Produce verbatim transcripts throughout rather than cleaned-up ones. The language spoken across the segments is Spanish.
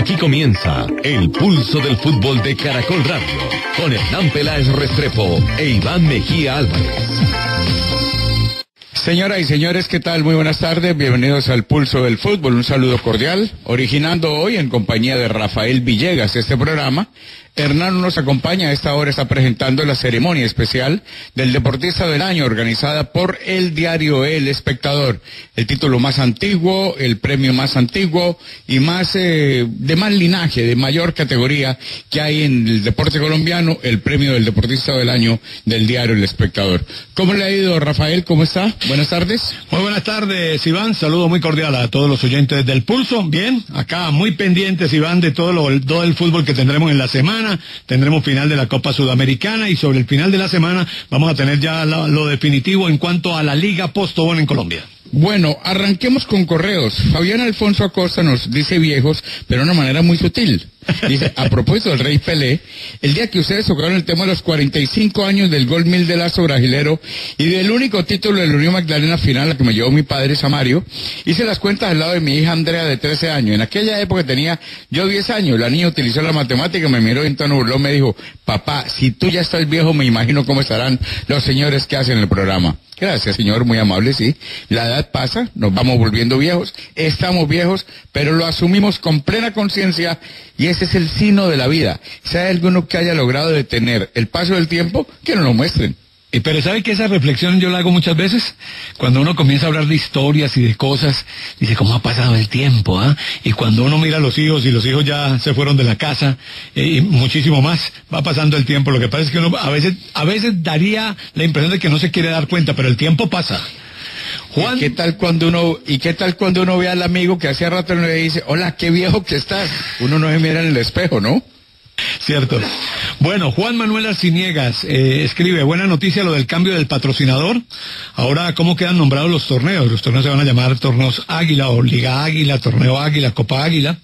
Aquí comienza El Pulso del Fútbol de Caracol Radio, con Hernán Peláez Restrepo e Iván Mejía Álvarez. Señoras y señores, ¿qué tal? Muy buenas tardes, bienvenidos al Pulso del Fútbol, un saludo cordial, originando hoy en compañía de Rafael Villegas este programa. Hernán nos acompaña, a esta hora está presentando la ceremonia especial del Deportista del Año, organizada por el diario El Espectador. El título más antiguo, el premio más antiguo y más eh, de más linaje, de mayor categoría que hay en el deporte colombiano, el premio del Deportista del Año del diario El Espectador. ¿Cómo le ha ido, Rafael? ¿Cómo está? Buenas tardes. Muy buenas tardes, Iván. Saludo muy cordial a todos los oyentes del Pulso. Bien, acá muy pendientes, Iván, de todo, lo, todo el fútbol que tendremos en la semana. Tendremos final de la Copa Sudamericana y sobre el final de la semana vamos a tener ya lo, lo definitivo en cuanto a la Liga Postobón en Colombia. Bueno, arranquemos con correos. Fabián Alfonso Acosta nos dice viejos, pero de una manera muy sutil. Dice, a propósito del Rey Pelé, el día que ustedes tocaron el tema de los cuarenta y cinco años del gol mil de Lazo Bragilero y del único título de la Unión Magdalena final a que me llevó mi padre Samario, hice las cuentas al lado de mi hija Andrea de trece años. En aquella época tenía yo diez años, la niña utilizó la matemática, me miró y en tono burlón me dijo, papá, si tú ya estás viejo, me imagino cómo estarán los señores que hacen el programa. Gracias, señor, muy amable, sí. La edad pasa, nos vamos volviendo viejos, estamos viejos, pero lo asumimos con plena conciencia y ese es el signo de la vida. Si hay alguno que haya logrado detener el paso del tiempo, que nos lo muestren. Eh, pero ¿sabe que esa reflexión yo la hago muchas veces? Cuando uno comienza a hablar de historias y de cosas, dice, ¿cómo ha pasado el tiempo? ¿Ah? Y cuando uno mira a los hijos y los hijos ya se fueron de la casa, eh, y muchísimo más, va pasando el tiempo. Lo que pasa es que uno a veces, a veces daría la impresión de que no se quiere dar cuenta, pero el tiempo pasa. Juan, ¿Y qué tal cuando uno, y qué tal cuando uno ve al amigo que hacía rato le dice, hola, qué viejo que estás? Uno no se mira en el espejo, ¿no? Cierto. Bueno, Juan Manuel Arciniegas eh, escribe, buena noticia lo del cambio del patrocinador. Ahora, ¿cómo quedan nombrados los torneos? Los torneos se van a llamar torneos Águila o Liga Águila, Torneo Águila, Copa Águila.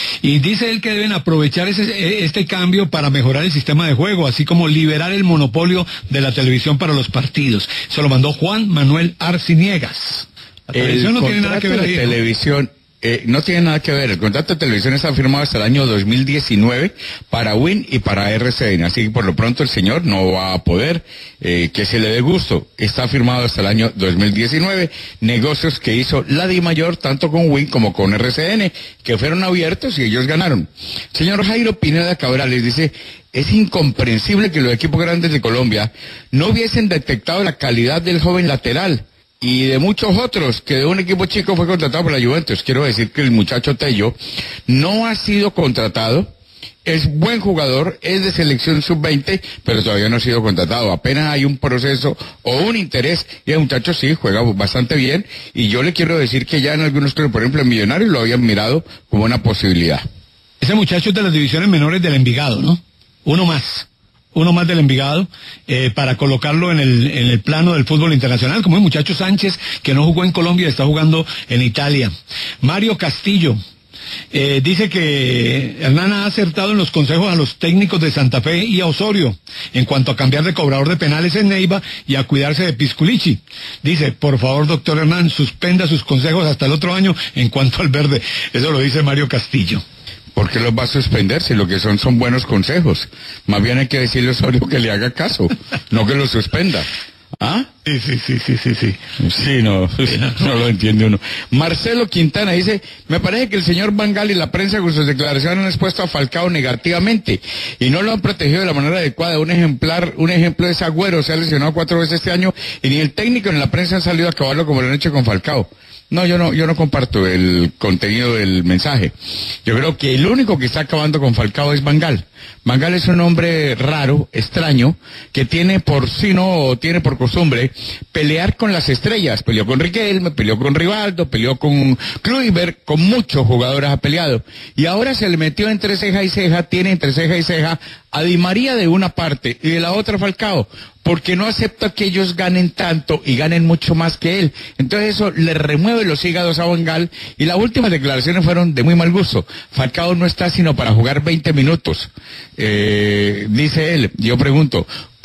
Y dice él que deben aprovechar ese, este cambio para mejorar el sistema de juego, así como liberar el monopolio de la televisión para los partidos. Se lo mandó Juan Manuel Arciniegas. La televisión no tiene nada que ver ahí, ¿no? Televisión. Eh, no tiene nada que ver, el contrato de televisión está firmado hasta el año dos mil diecinueve para Win y para R C N, así que por lo pronto el señor no va a poder eh, que se le dé gusto. Está firmado hasta el año dos mil diecinueve, negocios que hizo la DIMAYOR tanto con Win como con R C N, que fueron abiertos y ellos ganaron. Señor Jairo Pineda Cabrales dice, es incomprensible que los equipos grandes de Colombia no hubiesen detectado la calidad del joven lateral y de muchos otros, que de un equipo chico fue contratado por la Juventus. Quiero decir que el muchacho Tello no ha sido contratado, es buen jugador, es de selección sub veinte, pero todavía no ha sido contratado. Apenas hay un proceso o un interés, y el muchacho sí juega bastante bien, y yo le quiero decir que ya en algunos clubes, por ejemplo en Millonarios, lo habían mirado como una posibilidad. Ese muchacho es de las divisiones menores del Envigado, ¿no? Uno más. Uno más del Envigado, eh, para colocarlo en el, en el plano del fútbol internacional, como el muchacho Sánchez, que no jugó en Colombia, está jugando en Italia. Mario Castillo, eh, dice que Hernán ha acertado en los consejos a los técnicos de Santa Fe y a Osorio, en cuanto a cambiar de cobrador de penales en Neiva y a cuidarse de Pisculichi. Dice, por favor, doctor Hernán, suspenda sus consejos hasta el otro año en cuanto al verde. Eso lo dice Mario Castillo. ¿Por qué los va a suspender si lo que son son buenos consejos? Más bien hay que decirle a Osorio que le haga caso, no que lo suspenda. ¿Ah? Sí, sí, sí, sí, sí, sí. Sí, no, no lo entiende uno. Marcelo Quintana dice, me parece que el señor Van Gaal y la prensa con sus declaraciones han expuesto a Falcao negativamente y no lo han protegido de la manera adecuada. Un ejemplar, un ejemplo es Agüero, se ha lesionado cuatro veces este año y ni el técnico ni la prensa han salido a acabarlo como lo han hecho con Falcao. No, yo no, yo no comparto el contenido del mensaje. Yo creo que el único que está acabando con Falcao es Van Gaal. Van Gaal es un hombre raro, extraño, que tiene por sí no, tiene por costumbre pelear con las estrellas. Peleó con Riquelme, peleó con Rivaldo, peleó con Kluivert, con muchos jugadores ha peleado. Y ahora se le metió entre ceja y ceja, tiene entre ceja y ceja a Di María de una parte y de la otra Falcao, porque no acepta que ellos ganen tanto y ganen mucho más que él. Entonces eso le remueve los hígados a Van Gaal y las últimas declaraciones fueron de muy mal gusto. Falcao no está sino para jugar veinte minutos. Eh, dice él, yo pregunto,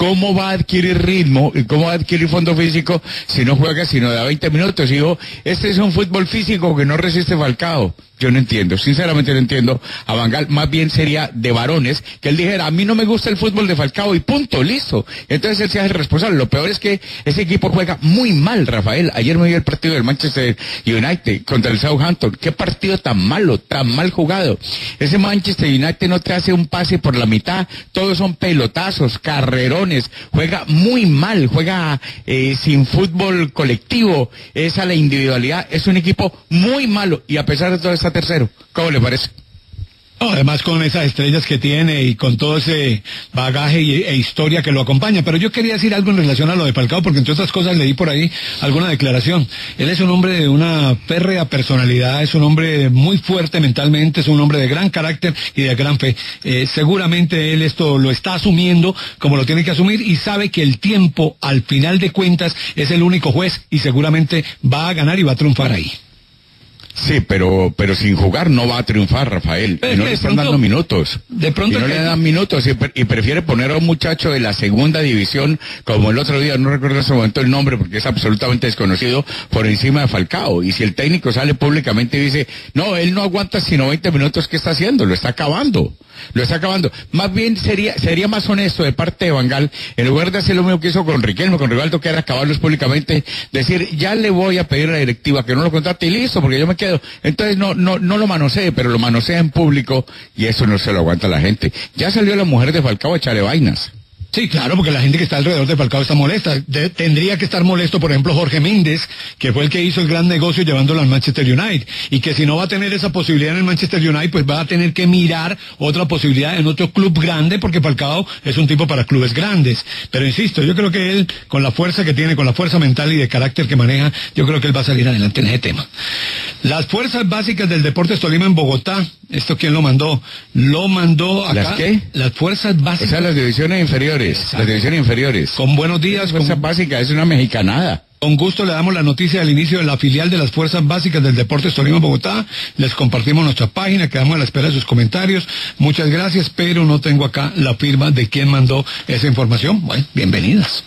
¿cómo va a adquirir ritmo y cómo va a adquirir fondo físico si no juega sino de a veinte minutos? Y digo, este es un fútbol físico que no resiste Falcao. Yo no entiendo, sinceramente no entiendo a Van Gaal. Más bien sería de varones que él dijera, a mí no me gusta el fútbol de Falcao y punto, listo. Entonces él se hace responsable. Lo peor es que ese equipo juega muy mal, Rafael. Ayer me vi el partido del Manchester United contra el Southampton. Qué partido tan malo, tan mal jugado. Ese Manchester United no te hace un pase por la mitad, todos son pelotazos, carrerones, juega muy mal, juega eh, sin fútbol colectivo, es a la individualidad, es un equipo muy malo y a pesar de todo está tercero. ¿Cómo le parece? No, además con esas estrellas que tiene y con todo ese bagaje y, e historia que lo acompaña. Pero yo quería decir algo en relación a lo de Falcao, porque entre otras cosas leí por ahí alguna declaración. Él es un hombre de una férrea personalidad, es un hombre muy fuerte mentalmente, es un hombre de gran carácter y de gran fe. Eh, seguramente él esto lo está asumiendo como lo tiene que asumir y sabe que el tiempo, al final de cuentas, es el único juez y seguramente va a ganar y va a triunfar ahí. Sí, pero pero sin jugar no va a triunfar, Rafael. Y no le están dando minutos. De pronto y no le dan minutos y, y prefiere poner a un muchacho de la segunda división, como el otro día, no recuerdo en ese momento el nombre porque es absolutamente desconocido, por encima de Falcao. Y si el técnico sale públicamente y dice, no, él no aguanta sino veinte minutos, ¿qué está haciendo? Lo está acabando. Lo está acabando. Más bien sería sería más honesto de parte de Van Gaal, en lugar de hacer lo mismo que hizo con Riquelme, con Rivaldo, que era acabarlos públicamente, decir, ya le voy a pedir a la directiva que no lo contrate y listo, porque yo me quedo. Entonces no no no lo manosee, pero lo manosea en público y eso no se lo aguanta la gente. Ya salió la mujer de Falcao a echarle vainas. Sí, claro, porque la gente que está alrededor de Falcao está molesta. De, tendría que estar molesto, por ejemplo, Jorge Méndez, que fue el que hizo el gran negocio llevándolo al Manchester United. Y que si no va a tener esa posibilidad en el Manchester United, pues va a tener que mirar otra posibilidad en otro club grande, porque Falcao es un tipo para clubes grandes. Pero insisto, yo creo que él, con la fuerza que tiene, con la fuerza mental y de carácter que maneja, yo creo que él va a salir adelante en ese tema. Las fuerzas básicas del Deportes Tolima en Bogotá, ¿esto quién lo mandó? Lo mandó acá. ¿Las qué? Las fuerzas básicas. O sea, las divisiones inferiores. Exacto. Las divisiones inferiores. Con buenos días. Fuerza con... básica, es una mexicanada. Con gusto le damos la noticia del inicio de la filial de las Fuerzas Básicas del Deportes Tolima Bogotá. Les compartimos nuestra página, quedamos a la espera de sus comentarios. Muchas gracias, pero no tengo acá la firma de quién mandó esa información. Bueno, bienvenidas.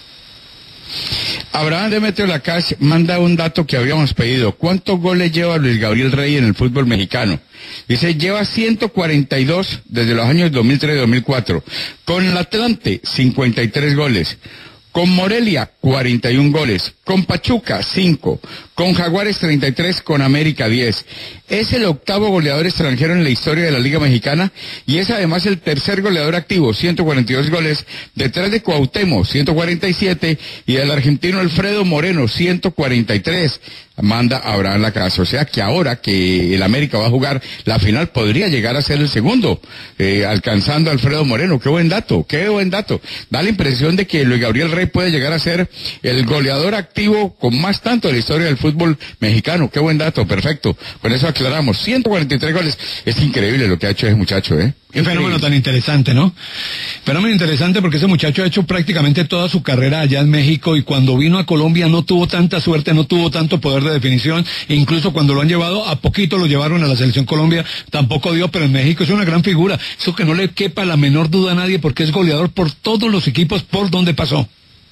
Abraham Demetrio Lacache manda un dato que habíamos pedido. ¿Cuántos goles lleva Luis Gabriel Rey en el fútbol mexicano? Dice, lleva ciento cuarenta y dos desde los años dos mil tres y dos mil cuatro. Con el Atlante, cincuenta y tres goles. Con Morelia, cuarenta y un goles. Con Pachuca, cinco. Con Jaguares, treinta y tres. Con América, diez. Es el octavo goleador extranjero en la historia de la Liga Mexicana y es además el tercer goleador activo, ciento cuarenta y dos goles, detrás de Cuauhtémoc, ciento cuarenta y siete, y del argentino Alfredo Moreno, ciento cuarenta y tres. Manda Abraham Lacasse. O sea que ahora que el América va a jugar la final podría llegar a ser el segundo, eh, alcanzando a Alfredo Moreno. Qué buen dato, qué buen dato. Da la impresión de que Luis Gabriel Rey puede llegar a ser el goleador activo con más tanto de la historia del fútbol mexicano. Qué buen dato, perfecto. Con eso aclaramos. ciento cuarenta y tres goles. Es increíble lo que ha hecho ese muchacho, ¿eh? Qué fenómeno tan interesante, ¿no? Fenómeno interesante porque ese muchacho ha hecho prácticamente toda su carrera allá en México y cuando vino a Colombia no tuvo tanta suerte, no tuvo tanto poder de definición, e incluso cuando lo han llevado, a poquito lo llevaron a la Selección Colombia, tampoco dio, pero en México es una gran figura. Eso que no le quepa la menor duda a nadie porque es goleador por todos los equipos por donde pasó.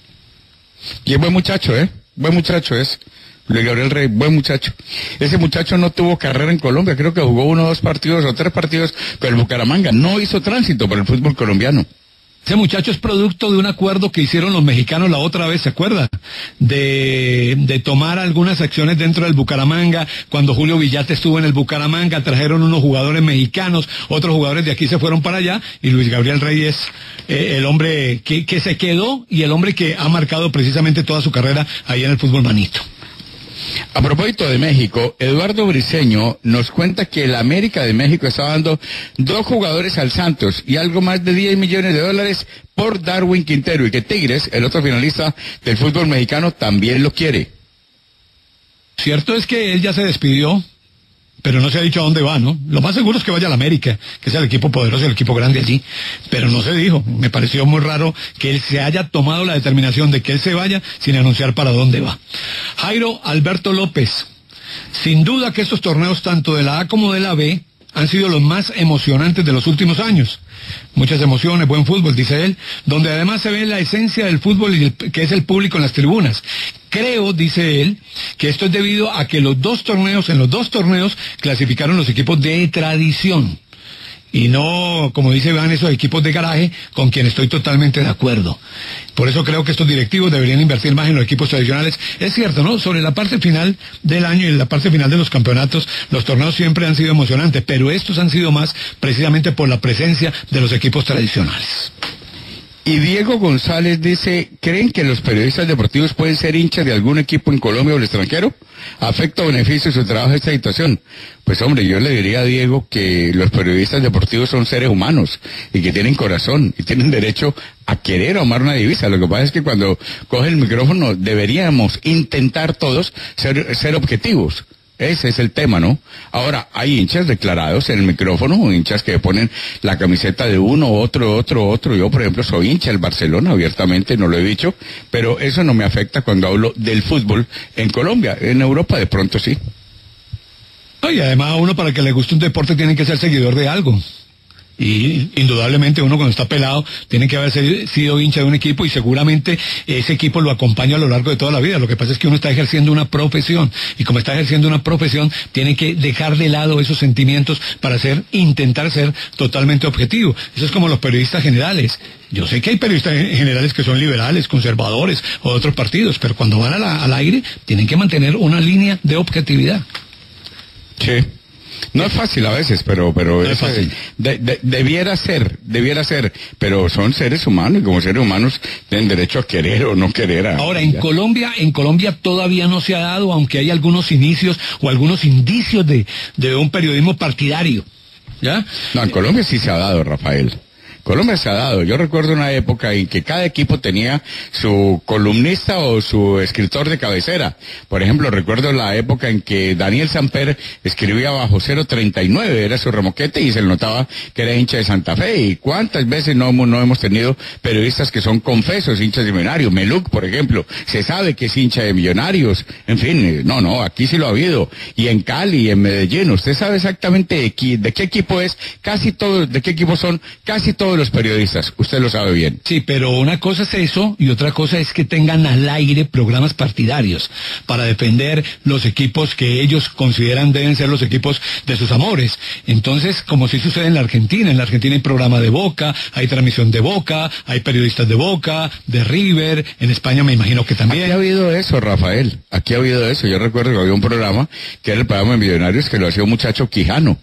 Y es buen muchacho, ¿eh? Buen muchacho es. Luis Gabriel Rey, buen muchacho. Ese muchacho no tuvo carrera en Colombia, creo que jugó uno, dos partidos o tres partidos con el Bucaramanga. No hizo tránsito por el fútbol colombiano. Ese muchacho es producto de un acuerdo que hicieron los mexicanos la otra vez, ¿se acuerda? De, de tomar algunas acciones dentro del Bucaramanga. Cuando Julio Villate estuvo en el Bucaramanga, trajeron unos jugadores mexicanos, otros jugadores de aquí se fueron para allá, y Luis Gabriel Rey es eh, el hombre que, que se quedó y el hombre que ha marcado precisamente toda su carrera ahí en el fútbol manito. A propósito de México, Eduardo Briceño nos cuenta que el América de México está dando dos jugadores al Santos y algo más de diez millones de dólares por Darwin Quintero y que Tigres, el otro finalista del fútbol mexicano, también lo quiere. Cierto es que él ya se despidió, pero no se ha dicho a dónde va, ¿no? Lo más seguro es que vaya a la América, que es el equipo poderoso, el equipo grande allí, pero no se dijo. Me pareció muy raro que él se haya tomado la determinación de que él se vaya sin anunciar para dónde va. Jairo Alberto López, sin duda que estos torneos tanto de la A como de la B han sido los más emocionantes de los últimos años. Muchas emociones, buen fútbol, dice él, donde además se ve la esencia del fútbol, y el, que es el público en las tribunas. Creo, dice él, que esto es debido a que los dos torneos, en los dos torneos, clasificaron los equipos de tradición. Y no, como dice Iván, esos equipos de garaje con quien estoy totalmente de acuerdo. Por eso creo que estos directivos deberían invertir más en los equipos tradicionales. Es cierto, ¿no? Sobre la parte final del año y la parte final de los campeonatos, los torneos siempre han sido emocionantes, pero estos han sido más precisamente por la presencia de los equipos tradicionales. Y Diego González dice, ¿creen que los periodistas deportivos pueden ser hinchas de algún equipo en Colombia o el extranjero? ¿Afecta o beneficia su trabajo esta situación? Pues hombre, yo le diría a Diego que los periodistas deportivos son seres humanos y que tienen corazón y tienen derecho a querer o amar una divisa. Lo que pasa es que cuando coge el micrófono deberíamos intentar todos ser, ser objetivos. Ese es el tema, ¿no? Ahora, hay hinchas declarados en el micrófono, hinchas que ponen la camiseta de uno, otro, otro, otro. Yo, por ejemplo, soy hincha del Barcelona, abiertamente, no lo he dicho, pero eso no me afecta cuando hablo del fútbol en Colombia. En Europa, de pronto, sí. Y además, a uno para que le guste un deporte tiene que ser seguidor de algo. Y indudablemente uno cuando está pelado tiene que haber sido hincha de un equipo y seguramente ese equipo lo acompaña a lo largo de toda la vida. Lo que pasa es que uno está ejerciendo una profesión y como está ejerciendo una profesión tiene que dejar de lado esos sentimientos para ser, intentar ser totalmente objetivo. Eso es como los periodistas generales. Yo sé que hay periodistas generales que son liberales, conservadores o de otros partidos, pero cuando van a la, al aire tienen que mantener una línea de objetividad. Sí. No es fácil a veces, pero pero no es fácil. De, de, debiera ser, debiera ser, pero son seres humanos y como seres humanos tienen derecho a querer o no querer. A, Ahora, en ya. Colombia, en Colombia todavía no se ha dado, aunque hay algunos inicios o algunos indicios de, de un periodismo partidario. ¿Ya? No, en Colombia sí se ha dado, Rafael. Colombia se ha dado. Yo recuerdo una época en que cada equipo tenía su columnista o su escritor de cabecera. Por ejemplo, recuerdo la época en que Daniel Samper escribía bajo cero treinta y nueve, era su remoquete y se le notaba que era hincha de Santa Fe. ¿Y cuántas veces no, no hemos tenido periodistas que son confesos, hinchas de Millonarios? Meluc, por ejemplo, se sabe que es hincha de Millonarios. En fin, no, no, aquí sí lo ha habido. Y en Cali, en Medellín, usted sabe exactamente de qué, de qué equipo es, casi todos, de qué equipo son, casi todos los periodistas, usted lo sabe bien. Sí, pero una cosa es eso y otra cosa es que tengan al aire programas partidarios para defender los equipos que ellos consideran deben ser los equipos de sus amores. Entonces, como sí sucede en la Argentina, en la Argentina hay programa de Boca, hay transmisión de Boca, hay periodistas de Boca, de River, en España me imagino que también. Aquí ha habido eso, Rafael, aquí ha habido eso. Yo recuerdo que había un programa que era el programa de Millonarios que lo hacía un muchacho Quijano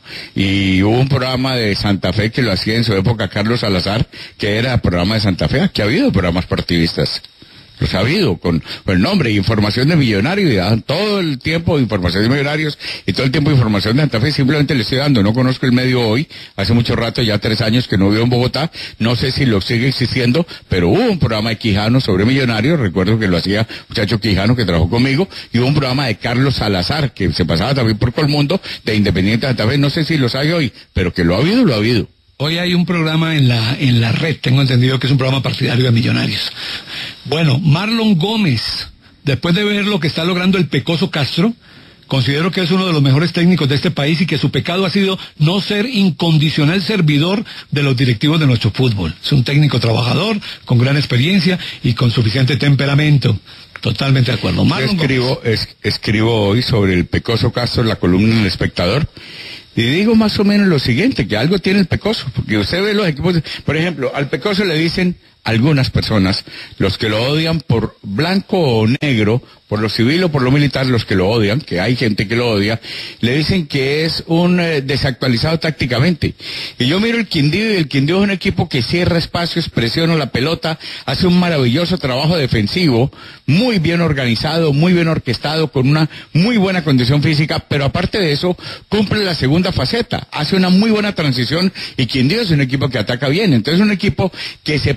y hubo un programa de Santa Fe que lo hacía en su época Carlos Salazar, que era el programa de Santa Fe. Aquí ha habido programas partidistas, los ha habido, con, con el nombre, información de Millonarios, y dan todo el tiempo información de Millonarios, y todo el tiempo información de Santa Fe, simplemente le estoy dando, no conozco el medio hoy, hace mucho rato, ya tres años que no vivo en Bogotá, no sé si lo sigue existiendo, pero hubo un programa de Quijano sobre Millonarios, recuerdo que lo hacía muchacho Quijano que trabajó conmigo, y hubo un programa de Carlos Salazar, que se pasaba también por Colmundo, de Independiente de Santa Fe, no sé si los hay hoy, pero que lo ha habido, lo ha habido. Hoy hay un programa en la en la red, tengo entendido que es un programa partidario de Millonarios. Bueno, Marlon Gómez, después de ver lo que está logrando el Pecoso Castro, considero que es uno de los mejores técnicos de este país y que su pecado ha sido no ser incondicional servidor de los directivos de nuestro fútbol. Es un técnico trabajador, con gran experiencia y con suficiente temperamento. Totalmente de acuerdo. Marlon escribo, es, escribo hoy sobre el Pecoso Castro en la columna en El Espectador. Y digo más o menos lo siguiente, que algo tiene el Pecoso, porque usted ve los equipos, de, por ejemplo, al Pecoso le dicen algunas personas, los que lo odian por blanco o negro, por lo civil o por lo militar, los que lo odian, que hay gente que lo odia, le dicen que es un eh, desactualizado tácticamente. Y yo miro el Quindío, y el Quindío es un equipo que cierra espacios, presiona la pelota, hace un maravilloso trabajo defensivo, muy bien organizado, muy bien orquestado, con una muy buena condición física, pero aparte de eso, cumple la segunda faceta, hace una muy buena transición, y Quindío es un equipo que ataca bien. Entonces es un equipo que se para en la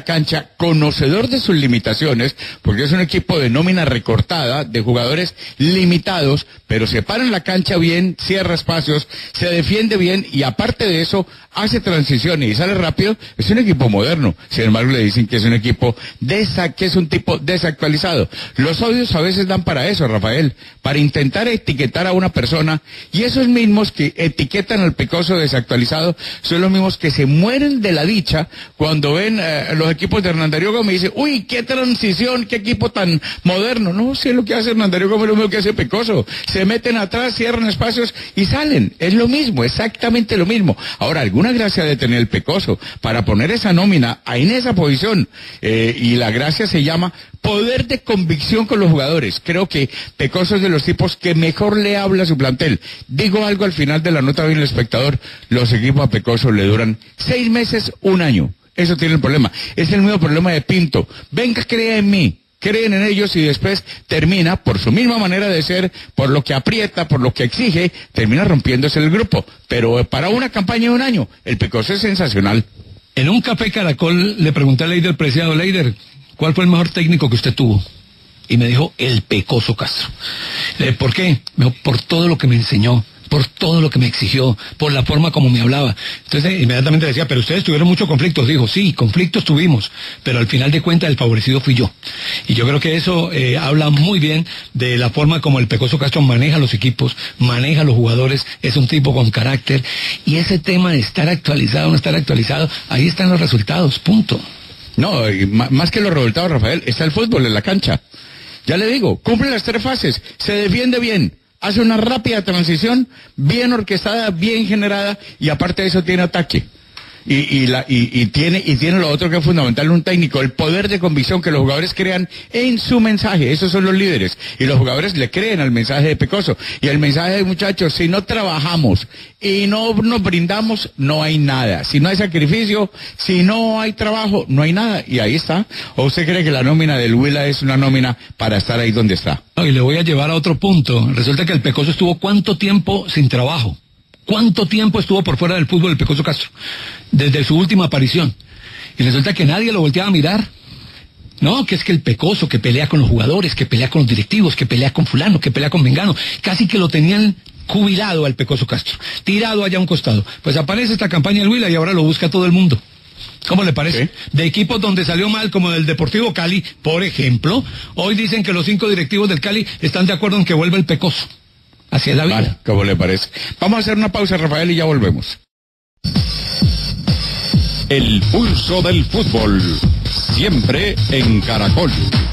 cancha, conocedor de sus limitaciones, porque es un equipo de nómina recortada, de jugadores limitados, pero se para en la cancha bien, cierra espacios, se defiende bien y aparte de eso hace transiciones y sale rápido. Es un equipo moderno. Sin embargo, le dicen que es un equipo desa, que es un tipo desactualizado. Los odios a veces dan para eso, Rafael, para intentar etiquetar a una persona, y esos mismos que etiquetan al Pecoso desactualizado son los mismos que se mueren de la dicha cuando ven eh, los equipos de Hernán Darío Gómez y dicen, uy, qué transición, qué equipo tan moderno. No, si es lo que hace Hernán Darío Gómez, lo mismo que hace Pecoso. Se meten atrás, cierran espacios y salen. Es lo mismo, exactamente lo mismo. Ahora, alguna gracia de tener el Pecoso para poner esa nómina ahí en esa posición, eh, y la gracia se llama poder de convicción con los jugadores. Creo que Pecoso es de los tipos que mejor le habla a su plantel. Digo algo al final de la nota bien el espectador, los equipos a Pecoso le duran seis meses, un año. Eso tiene el problema. Es el mismo problema de Pinto. Venga, crea en mí. Creen en ellos y después termina, por su misma manera de ser, por lo que aprieta, por lo que exige, termina rompiéndose el grupo. Pero para una campaña de un año, el Pecoso es sensacional. En un café Caracol le pregunté a Leider Preciado, Leider, ¿cuál fue el mejor técnico que usted tuvo? Y me dijo, el Pecoso Castro. Eh, ¿Por qué? Me dijo, por todo lo que me enseñó, por todo lo que me exigió, por la forma como me hablaba. Entonces eh, inmediatamente decía, pero ustedes tuvieron muchos conflictos. Dijo, sí, conflictos tuvimos, pero al final de cuentas el favorecido fui yo. Y yo creo que eso eh, habla muy bien de la forma como el Pecoso Castro maneja los equipos, maneja los jugadores, es un tipo con carácter. Y ese tema de estar actualizado o no estar actualizado, ahí están los resultados, punto. No, y más que los resultados, Rafael, está el fútbol en la cancha. Ya le digo, cumple las tres fases, se defiende bien, hace una rápida transición, bien orquestada, bien generada, y aparte de eso tiene ataque. Y, y, la, y, y tiene y tiene lo otro que es fundamental un técnico, el poder de convicción que los jugadores crean en su mensaje. Esos son los líderes. Y los jugadores le creen al mensaje de Pecoso. Y el mensaje de muchachos, si no trabajamos y no nos brindamos, no hay nada. Si no hay sacrificio, si no hay trabajo, no hay nada. Y ahí está. ¿O usted cree que la nómina del Huila es una nómina para estar ahí donde está? No, y le voy a llevar a otro punto. Resulta que el Pecoso estuvo ¿cuánto tiempo sin trabajo? ¿Cuánto tiempo estuvo por fuera del fútbol el Pecoso Castro? Desde su última aparición. Y resulta que nadie lo volteaba a mirar. No, que es que el Pecoso, que pelea con los jugadores, que pelea con los directivos, que pelea con fulano, que pelea con mengano. Casi que lo tenían jubilado al Pecoso Castro, tirado allá a un costado. Pues aparece esta campaña del Huila y ahora lo busca todo el mundo. ¿Cómo le parece? ¿Sí? De equipos donde salió mal, como del Deportivo Cali, por ejemplo, hoy dicen que los cinco directivos del Cali están de acuerdo en que vuelva el Pecoso. Así es la vida. Vale, ¿cómo le parece? Vamos a hacer una pausa, Rafael, y ya volvemos. El pulso del fútbol, siempre en Caracol.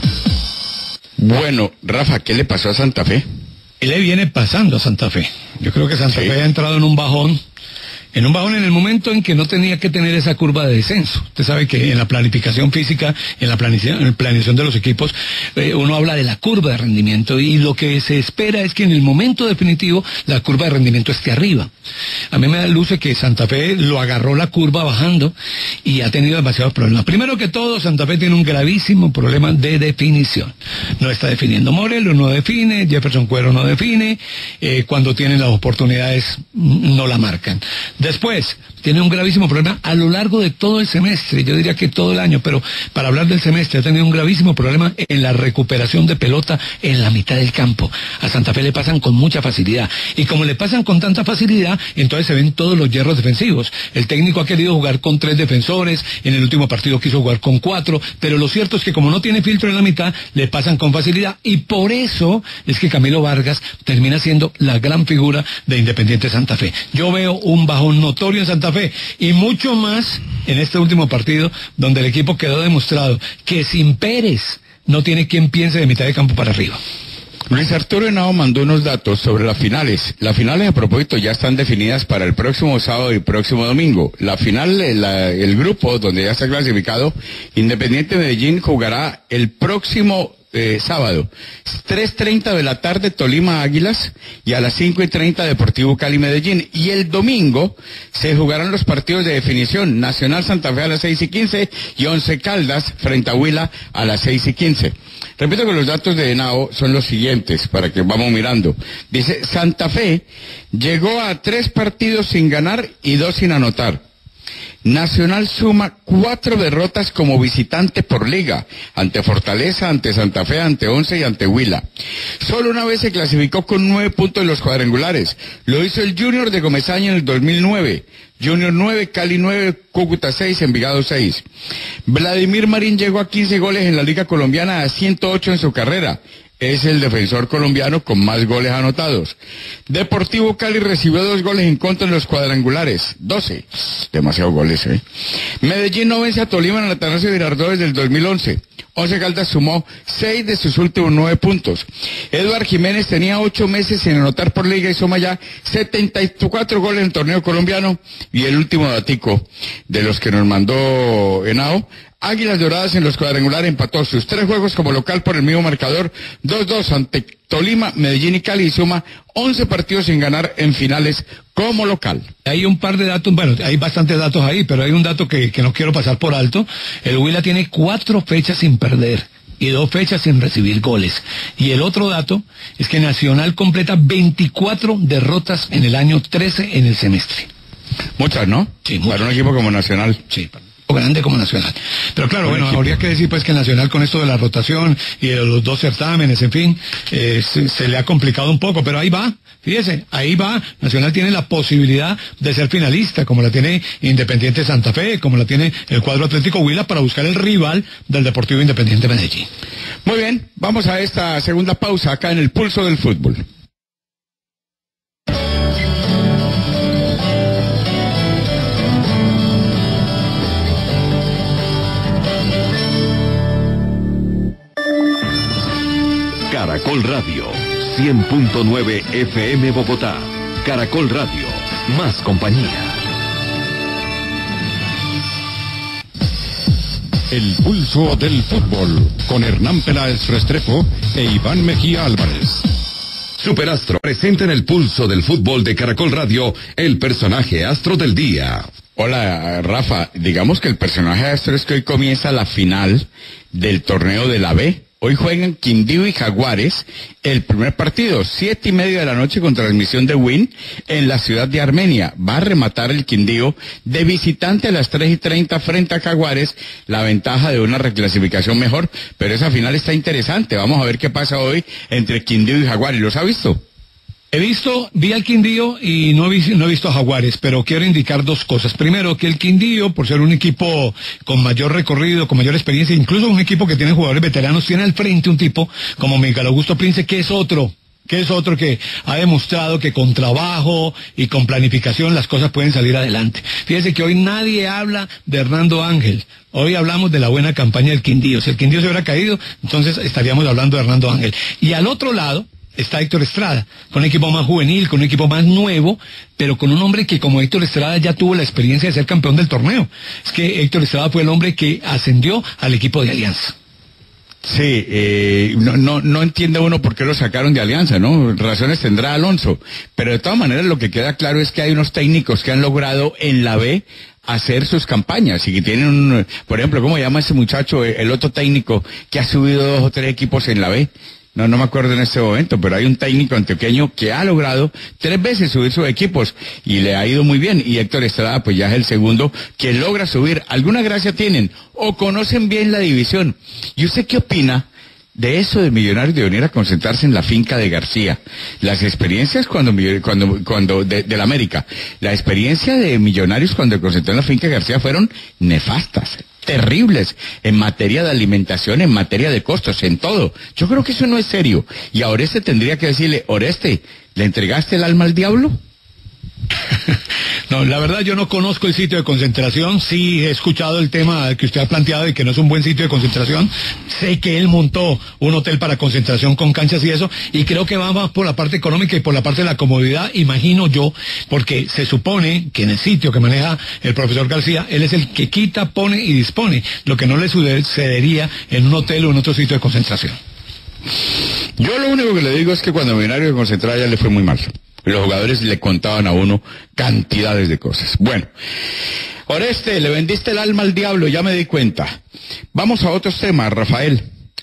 Bueno, Rafa, ¿qué le pasó a Santa Fe? ¿Qué le viene pasando a Santa Fe? Yo creo que Santa ¿Sí? Fe ha entrado en un bajón. En un bajón en el momento en que no tenía que tener esa curva de descenso. Usted sabe que en la planificación física, en la planificación, en la planeación de los equipos, eh, uno habla de la curva de rendimiento y lo que se espera es que en el momento definitivo la curva de rendimiento esté arriba. A mí me da luce que Santa Fe lo agarró la curva bajando y ha tenido demasiados problemas. Primero que todo, Santa Fe tiene un gravísimo problema de definición. No está definiendo Morelos, no define, Jefferson Cuero no define, eh, cuando tienen las oportunidades no la marcan. Después, tiene un gravísimo problema a lo largo de todo el semestre, yo diría que todo el año, pero para hablar del semestre ha tenido un gravísimo problema en la recuperación de pelota en la mitad del campo. A Santa Fe le pasan con mucha facilidad, y como le pasan con tanta facilidad, entonces se ven todos los hierros defensivos. El técnico ha querido jugar con tres defensores, en el último partido quiso jugar con cuatro, pero lo cierto es que como no tiene filtro en la mitad, le pasan con facilidad, y por eso es que Camilo Vargas termina siendo la gran figura de Independiente Santa Fe. Yo veo un bajón notorio en Santa Fe, y mucho más en este último partido, donde el equipo quedó demostrado que sin Pérez no tiene quien piense de mitad de campo para arriba. Luis Arturo Henao mandó unos datos sobre las finales. Las finales, a propósito, ya están definidas para el próximo sábado y próximo domingo. La final, la, el grupo donde ya está clasificado, Independiente Medellín jugará el próximo Eh, sábado, tres treinta de la tarde Tolima Águilas, y a las cinco y treinta Deportivo Cali Medellín, y el domingo se jugarán los partidos de definición, Nacional Santa Fe a las seis y quince y Once Caldas frente a Huila a las seis y quince. Repito que los datos de Henao son los siguientes, para que vamos mirando. Dice, Santa Fe llegó a tres partidos sin ganar y dos sin anotar. Nacional suma cuatro derrotas como visitante por liga, ante Fortaleza, ante Santa Fe, ante Once y ante Huila. Solo una vez se clasificó con nueve puntos en los cuadrangulares. Lo hizo el Junior de Comesaña en el dos mil nueve. Junior nueve, Cali nueve, Cúcuta seis, Envigado seis. Vladimir Marín llegó a quince goles en la Liga Colombiana, a ciento ocho en su carrera. Es el defensor colombiano con más goles anotados. Deportivo Cali recibió dos goles en contra en los cuadrangulares. doce. Demasiados goles, ¿eh? Medellín no vence a Tolima en el Atanasio Girardot desde el dos mil once. Once Caldas sumó seis de sus últimos nueve puntos. Eduard Jiménez tenía ocho meses sin anotar por liga y suma ya setenta y cuatro goles en el torneo colombiano. Y el último datico de los que nos mandó Henao: Águilas Doradas en los cuadrangulares empató sus tres juegos como local por el mismo marcador, dos dos ante Tolima, Medellín y Cali, y suma once partidos sin ganar en finales como local. Hay un par de datos, bueno, hay bastantes datos ahí, pero hay un dato que, que no quiero pasar por alto. El Huila tiene cuatro fechas sin perder y dos fechas sin recibir goles. Y el otro dato es que Nacional completa veinticuatro derrotas en el año trece en el semestre. Muchas, ¿no? Sí, muchas. Para un equipo como Nacional. Sí, grande como Nacional. Pero claro, bueno, equipo. Habría que decir pues que Nacional con esto de la rotación y de los dos certámenes, en fin, eh, se, se le ha complicado un poco, pero ahí va, fíjese, ahí va. Nacional tiene la posibilidad de ser finalista, como la tiene Independiente Santa Fe, como la tiene el cuadro Atlético Huila, para buscar el rival del Deportivo Independiente Medellín. Muy bien, vamos a esta segunda pausa acá en el Pulso del Fútbol. Caracol Radio, cien punto nueve F M Bogotá. Caracol Radio, más compañía. El Pulso del Fútbol, con Hernán Peláez Restrepo e Iván Mejía Álvarez. Superastro presenta en el Pulso del Fútbol de Caracol Radio el personaje astro del día. Hola, Rafa. Digamos que el personaje astro es que hoy comienza la final del torneo de la B. Hoy juegan Quindío y Jaguares el primer partido, siete y media de la noche, con transmisión de Win en la ciudad de Armenia. Va a rematar el Quindío de visitante a las tres y treinta frente a Jaguares, la ventaja de una reclasificación mejor, pero esa final está interesante. Vamos a ver qué pasa hoy entre Quindío y Jaguares. ¿Los ha visto? He visto, vi al Quindío y no, vi, no he visto a Jaguares, pero quiero indicar dos cosas. Primero, que el Quindío, por ser un equipo con mayor recorrido, con mayor experiencia, incluso un equipo que tiene jugadores veteranos, tiene al frente un tipo como Miguel Augusto Prince, que es otro, que es otro que ha demostrado que con trabajo y con planificación las cosas pueden salir adelante. Fíjese que hoy nadie habla de Hernando Ángel. Hoy hablamos de la buena campaña del Quindío. Si el Quindío se hubiera caído, entonces estaríamos hablando de Hernando Ángel. Y al otro lado está Héctor Estrada, con un equipo más juvenil, con un equipo más nuevo, pero con un hombre que, como Héctor Estrada, ya tuvo la experiencia de ser campeón del torneo. Es que Héctor Estrada fue el hombre que ascendió al equipo de Alianza. Sí, eh, no, no, no entiende uno por qué lo sacaron de Alianza, ¿no? Razones tendrá Alonso, pero de todas maneras lo que queda claro es que hay unos técnicos que han logrado en la B hacer sus campañas y que tienen un, por ejemplo, ¿cómo se llama ese muchacho, el otro técnico que ha subido dos o tres equipos en la B? No, no me acuerdo en este momento, pero hay un técnico antioqueño que ha logrado tres veces subir sus equipos y le ha ido muy bien. Y Héctor Estrada, pues ya es el segundo que logra subir. ¿Alguna gracia tienen? ¿O conocen bien la división? ¿Y usted qué opina de eso de Millonarios de venir a concentrarse en la finca de García? Las experiencias cuando, cuando, cuando, de, de la América, la experiencia de Millonarios cuando concentró en la finca de García fueron nefastas, terribles, en materia de alimentación, en materia de costos, en todo. Yo creo que eso no es serio. Y a Oreste tendría que decirle: Oreste, ¿le entregaste el alma al diablo? No, la verdad yo no conozco el sitio de concentración. Sí he escuchado el tema que usted ha planteado de que no es un buen sitio de concentración. Sé que él montó un hotel para concentración con canchas y eso, y creo que va más por la parte económica y por la parte de la comodidad, imagino yo, porque se supone que en el sitio que maneja el profesor García, él es el que quita, pone y dispone, lo que no le sucedería en un hotel o en otro sitio de concentración. Yo lo único que le digo es que cuando Millonarios de concentrada ya le fue muy mal. Los jugadores le contaban a uno cantidades de cosas. Bueno, Oreste, le vendiste el alma al diablo, ya me di cuenta. Vamos a otros temas, Rafael.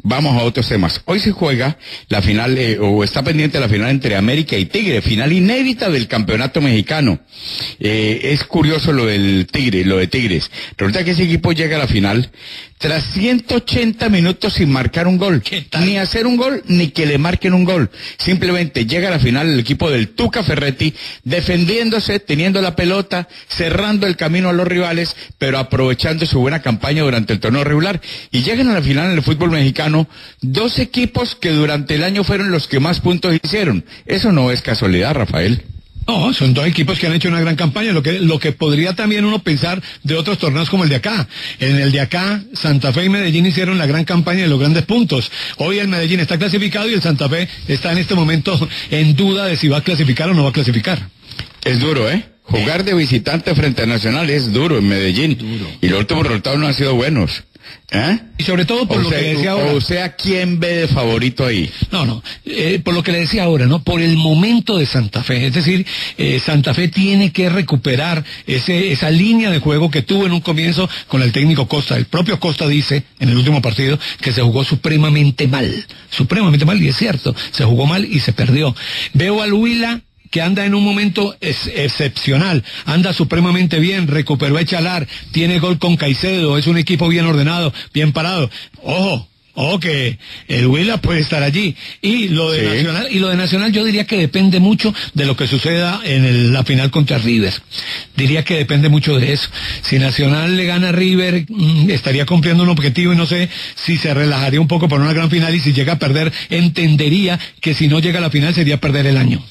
vamos a otros temas. Hoy se juega la final, eh, o está pendiente la final entre América y Tigre, final inédita del campeonato mexicano. Eh, es curioso lo del Tigre, lo de Tigres. Resulta que ese equipo llega a la final tras ciento ochenta minutos sin marcar un gol. Ni hacer un gol, ni que le marquen un gol. Simplemente llega a la final el equipo del Tuca Ferretti, defendiéndose, teniendo la pelota, cerrando el camino a los rivales, pero aprovechando su buena campaña durante el torneo regular. Y llegan a la final en el fútbol mexicano dos equipos que durante el año fueron los que más puntos hicieron. Eso no es casualidad, Rafael. No, son dos equipos que han hecho una gran campaña, lo que lo que podría también uno pensar de otros torneos como el de acá. En el de acá, Santa Fe y Medellín hicieron la gran campaña de los grandes puntos. Hoy el Medellín está clasificado y el Santa Fe está en este momento en duda de si va a clasificar o no va a clasificar. Es duro, ¿eh? Jugar de visitante frente a Nacional es duro en Medellín. Duro. Y los últimos resultados no han sido buenos. ¿Eh? Y sobre todo por o lo sea, que le decía ahora. O sea, ¿quién ve de favorito ahí? No, no, eh, por lo que le decía ahora, ¿no? Por el momento de Santa Fe. Es decir, eh, Santa Fe tiene que recuperar ese, esa línea de juego que tuvo en un comienzo con el técnico Costa. El propio Costa dice, en el último partido, que se jugó supremamente mal. Supremamente mal, y es cierto. Se jugó mal y se perdió. Veo al Huila, que anda en un momento es, excepcional, anda supremamente bien, recuperó a Echalar, tiene gol con Caicedo, es un equipo bien ordenado, bien parado. Ojo, ojo que el Huila puede estar allí. Y lo de sí. Nacional, y lo de Nacional yo diría que depende mucho de lo que suceda en el, la final contra River. Diría que depende mucho de eso. Si Nacional le gana a River, mmm, estaría cumpliendo un objetivo y no sé si se relajaría un poco por una gran final, y si llega a perder, entendería que si no llega a la final sería perder el año.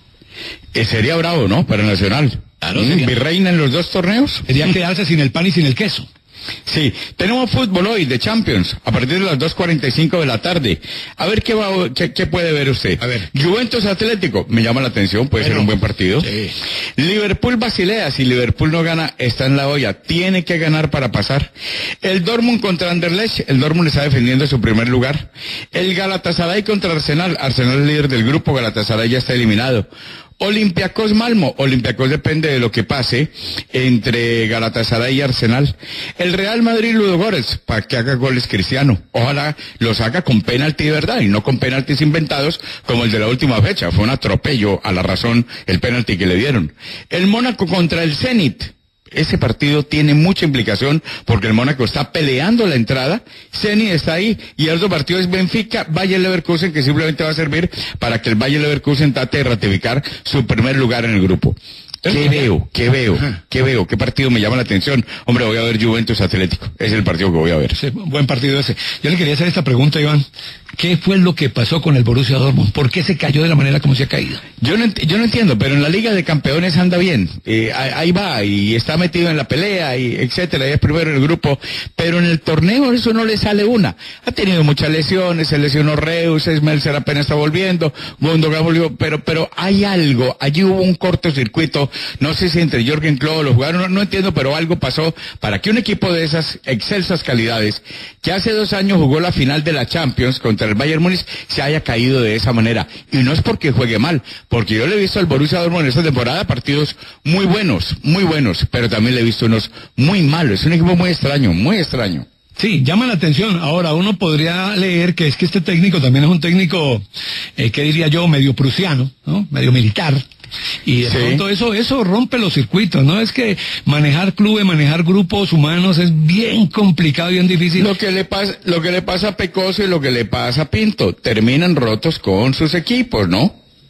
Eh, sería bravo, ¿no? Para Nacional. Claro, sería. ¿Virreina en los dos torneos? Sería quedarse sin el pan y sin el queso. Sí, tenemos fútbol hoy de Champions, a partir de las dos cuarenta y cinco de la tarde. A ver qué va, qué, qué puede ver usted. A ver. Juventus Atlético, me llama la atención, puede Bueno, ser un buen partido. Sí. Liverpool Basilea, si Liverpool no gana, está en la olla, tiene que ganar para pasar. El Dortmund contra Anderlecht, el Dortmund está defendiendo su primer lugar. El Galatasaray contra Arsenal, Arsenal es líder del grupo, Galatasaray ya está eliminado. Olympiacos Malmo, Olympiacos depende de lo que pase entre Galatasaray y Arsenal. El Real Madrid Ludogorets, para que haga goles Cristiano, ojalá los haga con penalti de verdad y no con penaltis inventados como el de la última fecha, fue un atropello a la razón el penalti que le dieron. El Mónaco contra el Zenit, ese partido tiene mucha implicación porque el Mónaco está peleando la entrada, Zenit está ahí, y el otro partido es Benfica, Bayer Leverkusen, que simplemente va a servir para que el Bayer Leverkusen trate de ratificar su primer lugar en el grupo. ¿Qué veo? ¿Qué veo? ¿Qué veo? ¿Qué partido me llama la atención? Hombre, voy a ver Juventus Atlético. Ese es el partido que voy a ver. Sí, buen partido ese. Yo le quería hacer esta pregunta, Iván. ¿Qué fue lo que pasó con el Borussia Dortmund? ¿Por qué se cayó de la manera como se ha caído? Yo no, yo no entiendo, pero en la Liga de Campeones anda bien. Eh, ahí va, y está metido en la pelea, y etcétera, y es primero en el grupo. Pero en el torneo eso no le sale una. Ha tenido muchas lesiones, se lesionó Reus, Smelser apenas está volviendo, Gundogan volvió, pero, pero hay algo, allí hubo un cortocircuito, no sé si entre Jürgen Klopp o los jugadores, no, no entiendo, pero algo pasó para que un equipo de esas excelsas calidades, que hace dos años jugó la final de la Champions contra el Bayern Múnich, se haya caído de esa manera. Y no es porque juegue mal, porque yo le he visto al Borussia Dortmund en esta temporada partidos muy buenos, muy buenos, pero también le he visto unos muy malos. Es un equipo muy extraño, muy extraño. Sí, llama la atención. Ahora, uno podría leer que es que este técnico también es un técnico, eh, ¿qué diría yo? Medio prusiano, ¿no? Medio militar. Y de sí. pronto eso, eso rompe los circuitos, ¿no? Es que manejar clubes, manejar grupos humanos es bien complicado y bien difícil. Lo que le pasa, lo que le pasa a Pecoso y lo que le pasa a Pinto, terminan rotos con sus equipos, ¿no?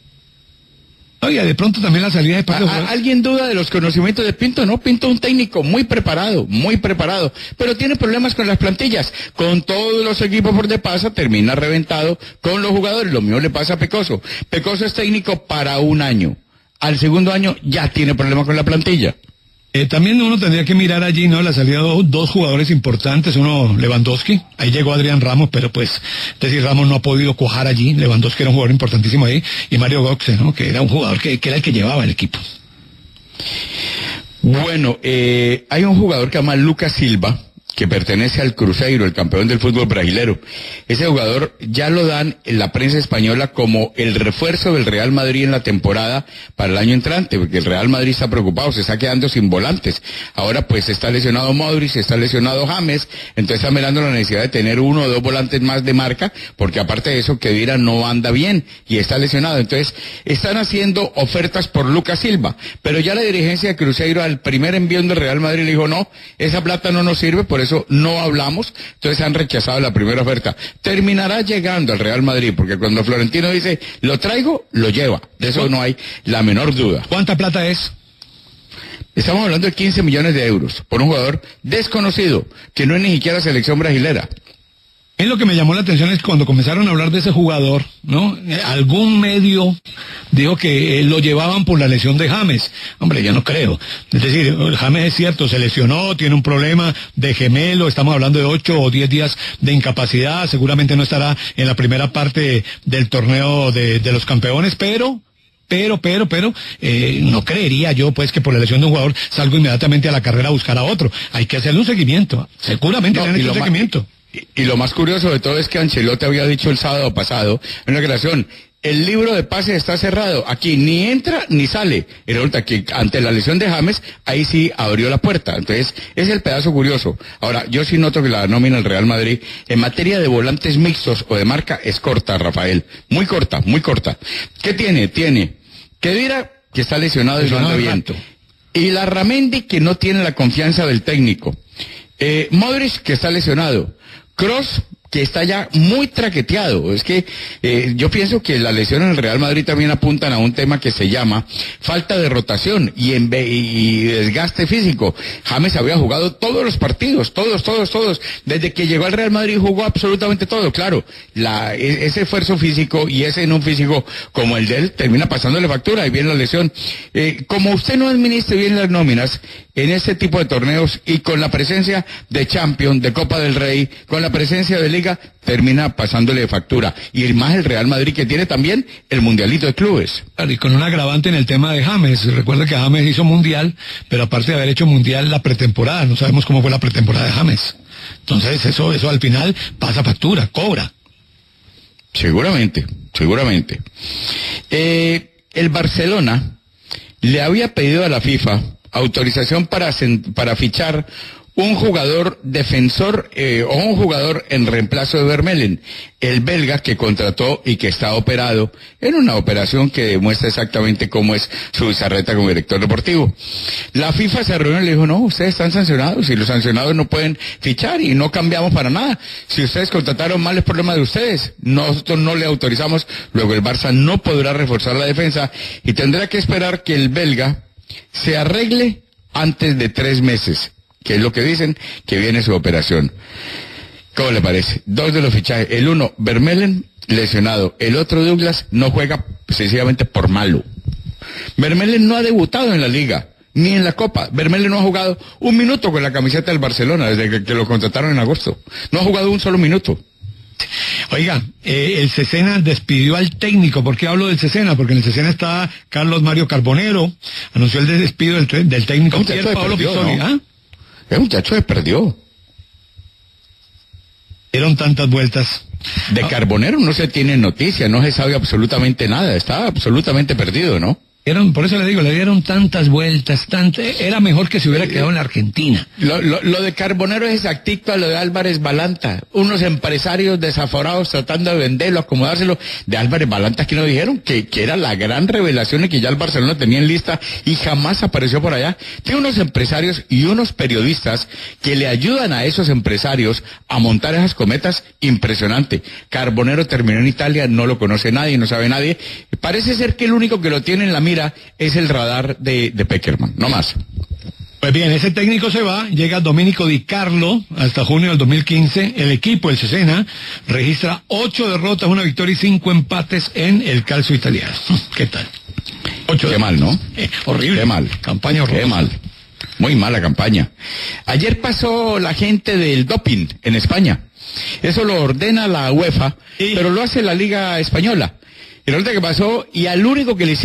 Oye, de pronto también la salida de Paco. ¿Alguien duda de los conocimientos de Pinto? No, Pinto es un técnico muy preparado, muy preparado, pero tiene problemas con las plantillas. Con todos los equipos por de pasa, termina reventado con los jugadores. Lo mismo le pasa a Pecoso. Pecoso es técnico para un año. Al segundo año ya tiene problemas con la plantilla. Eh, también uno tendría que mirar allí, ¿no? La salida de dos, dos jugadores importantes, uno Lewandowski, ahí llegó Adrián Ramos, pero pues, es decir, Ramos no ha podido cuajar allí, Lewandowski era un jugador importantísimo ahí, y Mario Götze, ¿no? Que era un jugador que, que era el que llevaba el equipo. Bueno, eh, hay un jugador que se llama Lucas Silva, que pertenece al Cruzeiro, el campeón del fútbol brasilero. Ese jugador ya lo dan en la prensa española como el refuerzo del Real Madrid en la temporada para el año entrante, porque el Real Madrid está preocupado, se está quedando sin volantes. Ahora pues está lesionado Modric, está lesionado James, entonces está mirando la necesidad de tener uno o dos volantes más de marca, porque aparte de eso Khedira no anda bien y está lesionado. Entonces están haciendo ofertas por Lucas Silva, pero ya la dirigencia de Cruzeiro al primer envío del Real Madrid le dijo no, esa plata no nos sirve, por eso no hablamos, entonces han rechazado la primera oferta. Terminará llegando al Real Madrid, porque cuando Florentino dice lo traigo, lo lleva, de eso no hay la menor duda. ¿Cuánta plata es? Estamos hablando de quince millones de euros por un jugador desconocido, que no es ni siquiera selección brasilera. Es lo que me llamó la atención es cuando comenzaron a hablar de ese jugador, ¿no? Algún medio dijo que eh, lo llevaban por la lesión de James. Hombre, yo no creo. Es decir, James es cierto, se lesionó, tiene un problema de gemelo, estamos hablando de ocho o diez días de incapacidad, seguramente no estará en la primera parte del torneo de, de los campeones, pero... Pero, pero, pero, eh, no creería yo, pues, que por la lesión de un jugador salgo inmediatamente a la carrera a buscar a otro. Hay que hacerle un seguimiento. Seguramente no, le han hecho un seguimiento. Y, y lo más curioso de todo es que Ancelotti había dicho el sábado pasado, en una declaración, el libro de pases está cerrado, aquí ni entra ni sale. Y resulta que ante la lesión de James, ahí sí abrió la puerta. Entonces, es el pedazo curioso. Ahora, yo sí noto que la nómina del Real Madrid, en materia de volantes mixtos o de marca, es corta, Rafael. Muy corta, muy corta. ¿Qué tiene? Tiene Khedira, que está lesionado y no anda bien. Y Larramendi, que no tiene la confianza del técnico. Eh, Modric, que está lesionado. Kroos, que está ya muy traqueteado. Es que eh, yo pienso que las lesiones en el Real Madrid también apuntan a un tema que se llama falta de rotación y, en, y desgaste físico. James había jugado todos los partidos, todos, todos, todos. Desde que llegó al Real Madrid jugó absolutamente todo. Claro, la, ese esfuerzo físico y ese en un físico como el de él termina pasándole factura y viene la lesión. Eh, como usted no administre bien las nóminas en este tipo de torneos y con la presencia de Champions, de Copa del Rey, con la presencia de Liga, termina pasándole factura. Y más el Real Madrid, que tiene también el Mundialito de Clubes. Y con un agravante en el tema de James. Recuerda que James hizo Mundial, pero aparte de haber hecho Mundial, la pretemporada, no sabemos cómo fue la pretemporada de James. Entonces eso, eso al final pasa factura, cobra. Seguramente, seguramente. Eh, el Barcelona le había pedido a la FIFA autorización para, para fichar un jugador defensor eh, o un jugador en reemplazo de Vermeulen, el belga que contrató y que está operado en una operación que demuestra exactamente cómo es su bizarreta como director deportivo. La FIFA se reunió y le dijo, no, ustedes están sancionados y los sancionados no pueden fichar y no cambiamos para nada. Si ustedes contrataron mal es problema de ustedes, nosotros no le autorizamos, luego el Barça no podrá reforzar la defensa y tendrá que esperar que el belga se arregle antes de tres meses. Que es lo que dicen, que viene su operación. ¿Cómo le parece? Dos de los fichajes. El uno, Vermeulen, lesionado. El otro, Douglas, no juega sencillamente por malo. Vermeulen no ha debutado en la Liga, ni en la Copa. Vermeulen no ha jugado un minuto con la camiseta del Barcelona, desde que, que lo contrataron en agosto. No ha jugado un solo minuto. Oiga, eh, el Cesena despidió al técnico. ¿Por qué hablo del Cesena? Porque en el Cesena está Carlos Mario Carbonero. Anunció el despido del, del técnico Pier Paolo Pistoni. ¿Ah? El muchacho se perdió. Dieron tantas vueltas. De ah. Carbonero no se tiene noticia, no se sabe absolutamente nada, está absolutamente perdido, ¿no? Dieron, por eso le digo, le dieron tantas vueltas, tanto, era mejor que se hubiera quedado en la Argentina. Lo, lo, lo de Carbonero es exactito a lo de Álvarez Balanta, unos empresarios desaforados tratando de venderlo, acomodárselo. De Álvarez Balanta, que nos dijeron que, que era la gran revelación y que ya el Barcelona tenía en lista y jamás apareció por allá. Tiene unos empresarios y unos periodistas que le ayudan a esos empresarios a montar esas cometas impresionante. Carbonero terminó en Italia, no lo conoce nadie, no sabe nadie. Parece ser que el único que lo tiene en la mira es el radar de, de Peckerman, no más. Pues bien, ese técnico se va, llega Domenico Di Carlo hasta junio del dos mil quince. El equipo, el Cesena, registra ocho derrotas, una victoria y cinco empates en el calcio italiano. ¿Qué tal? Ocho. Qué mal, ¿no? Eh, horrible. Qué mal. Campaña horrible. Qué mal. Muy mala campaña. Ayer pasó la gente del doping en España. Eso lo ordena la UEFA, sí, pero lo hace la Liga Española. Y resulta que pasó, y al único que le hicieron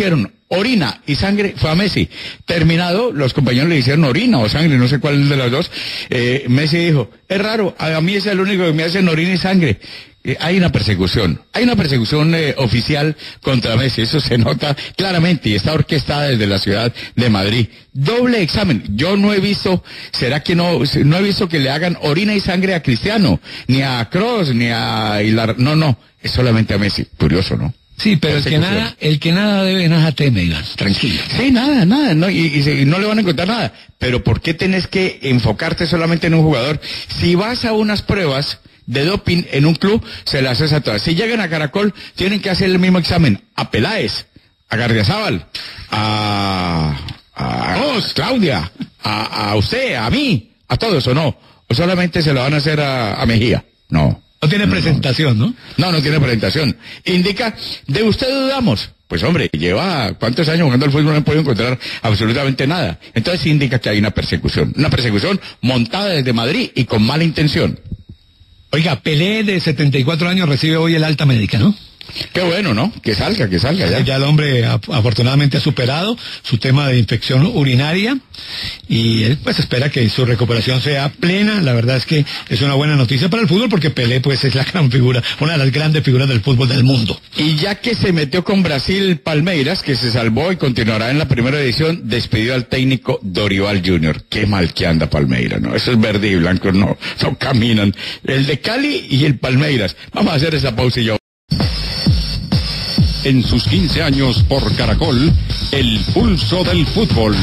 orina y sangre fue a Messi. Terminado, los compañeros le hicieron orina o sangre, no sé cuál de las dos. Eh, Messi dijo, es raro, a mí es el único que me hacen orina y sangre. Eh, hay una persecución, hay una persecución eh, oficial contra Messi, eso se nota claramente y está orquestada desde la ciudad de Madrid. Doble examen, yo no he visto, será que no, no he visto que le hagan orina y sangre a Cristiano, ni a Kroos, ni a Hilar, no, no, es solamente a Messi, curioso, ¿no? Sí, pero el que nada, el que nada debe, nada teme, Iván, tranquilo. Sí, nada, nada, no, y, y, y no le van a encontrar nada, pero ¿por qué tenés que enfocarte solamente en un jugador? Si vas a unas pruebas de doping en un club, se las haces a todas. Si llegan a Caracol, tienen que hacer el mismo examen a Peláez, a Gardiazabal, a, a vos, Claudia, a, a usted, a mí, a todos, ¿o no? ¿O solamente se lo van a hacer a, a Mejía? No. No tiene no, presentación, ¿no? No, no tiene presentación. Indica, de usted dudamos. Pues hombre, lleva cuántos años jugando al fútbol, no he podido encontrar absolutamente nada. Entonces indica que hay una persecución. Una persecución montada desde Madrid y con mala intención. Oiga, Pelé, de setenta y cuatro años, recibe hoy el alta médica, ¿no? Qué bueno, ¿no? Que salga, que salga ya. Ya el hombre afortunadamente ha superado su tema de infección urinaria y él pues espera que su recuperación sea plena. La verdad es que es una buena noticia para el fútbol porque Pelé pues es la gran figura, una de las grandes figuras del fútbol del mundo. Y ya que se metió con Brasil Palmeiras, que se salvó y continuará en la primera edición, despidió al técnico Dorival junior Qué mal que anda Palmeiras, ¿no? Esos verdes y blancos no, no caminan. El de Cali y el Palmeiras. Vamos a hacer esa pausa y yo. En sus quince años por Caracol, el pulso del fútbol.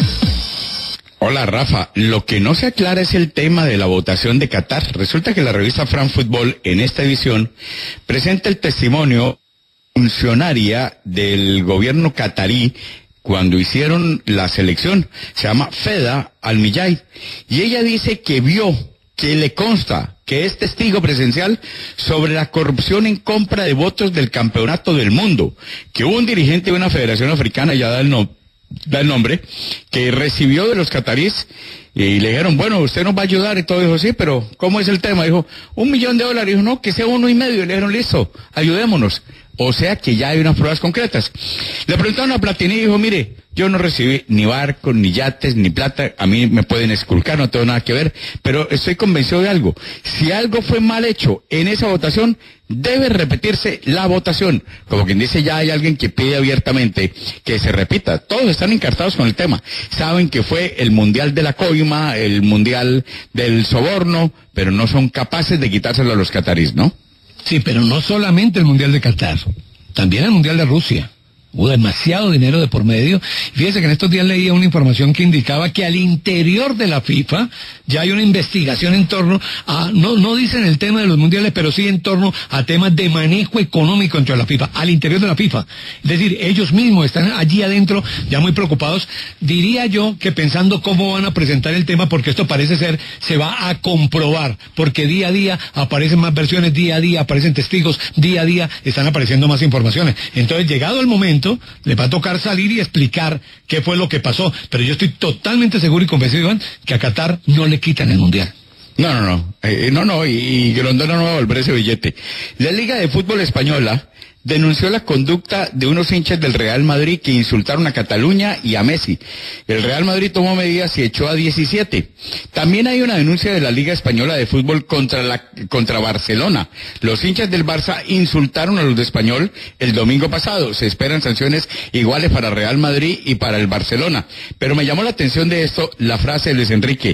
Hola Rafa, lo que no se aclara es el tema de la votación de Qatar. Resulta que la revista France Football en esta edición presenta el testimonio funcionaria del gobierno catarí cuando hicieron la selección. Se llama Feda Al-Millay y ella dice que vio, que le consta, que es testigo presencial sobre la corrupción en compra de votos del campeonato del mundo, que hubo un dirigente de una federación africana, ya da el, no, da el nombre, que recibió de los cataríes y le dijeron, bueno, usted nos va a ayudar y todo. Dijo, sí, pero ¿cómo es el tema? Dijo, un millón de dólares. Dijo, no, que sea uno y medio. Y le dijeron, listo, ayudémonos. O sea que ya hay unas pruebas concretas. Le preguntaron a Platini y dijo, mire, yo no recibí ni barcos, ni yates, ni plata, a mí me pueden esculcar, no tengo nada que ver, pero estoy convencido de algo. Si algo fue mal hecho en esa votación, debe repetirse la votación. Como quien dice, ya hay alguien que pide abiertamente que se repita. Todos están encartados con el tema. Saben que fue el mundial de la coima, el mundial del soborno, pero no son capaces de quitárselo a los catarís, ¿no? Sí, pero no solamente el Mundial de Qatar, también el Mundial de Rusia. Hubo demasiado dinero de por medio. Fíjese que en estos días leía una información que indicaba que al interior de la FIFA ya hay una investigación en torno a, no, no dicen el tema de los mundiales, pero sí en torno a temas de manejo económico entre la FIFA, al interior de la FIFA. Es decir, ellos mismos están allí adentro ya muy preocupados. Diría yo que pensando cómo van a presentar el tema, porque esto parece ser, se va a comprobar, porque día a día aparecen más versiones, día a día aparecen testigos, día a día están apareciendo más informaciones. Entonces, llegado el momento, le va a tocar salir y explicar qué fue lo que pasó, pero yo estoy totalmente seguro y convencido, Iván, que a Qatar no le quitan el mundial. No, no, no, eh, no, no, y, y Grondona no va a volver ese billete. La Liga de Fútbol Española denunció la conducta de unos hinchas del Real Madrid que insultaron a Cataluña y a Messi. El Real Madrid tomó medidas y echó a diecisiete. También hay una denuncia de la Liga Española de Fútbol contra la contra Barcelona. Los hinchas del Barça insultaron a los de Español el domingo pasado. Se esperan sanciones iguales para Real Madrid y para el Barcelona. Pero me llamó la atención de esto la frase de Luis Enrique.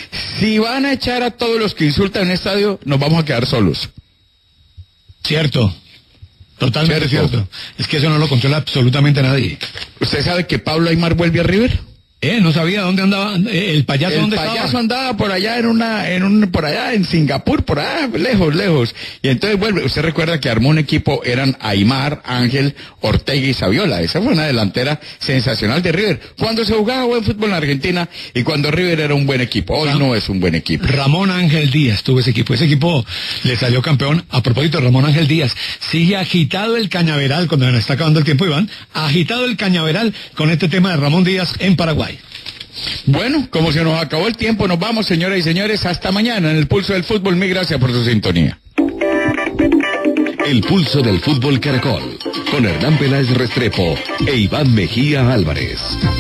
Si van a echar a todos los que insultan en el estadio, nos vamos a quedar solos. Cierto. Totalmente cierto. cierto. Es que eso no lo controla absolutamente nadie. ¿Usted sabe que Pablo Aimar vuelve a River? Eh, no sabía dónde andaba, eh, el payaso el dónde estaba. El payaso andaba por allá en una, en un, por allá en Singapur, por allá, lejos, lejos. Y entonces vuelve, usted recuerda que armó un equipo, eran Aimar, Ángel, Ortega y Saviola. Esa fue una delantera sensacional de River. Cuando se jugaba buen fútbol en Argentina y cuando River era un buen equipo. Hoy Ram- no es un buen equipo. Ramón Ángel Díaz tuvo ese equipo. Ese equipo le salió campeón. A propósito de Ramón Ángel Díaz, sigue agitado el cañaveral, cuando nos está acabando el tiempo, Iván, agitado el cañaveral con este tema de Ramón Díaz en Paraguay. Bueno, como se nos acabó el tiempo, nos vamos, señoras y señores, hasta mañana en el Pulso del Fútbol. Mil gracias por su sintonía. El Pulso del Fútbol Caracol. con Hernán Peláez Restrepo e Iván Mejía Álvarez.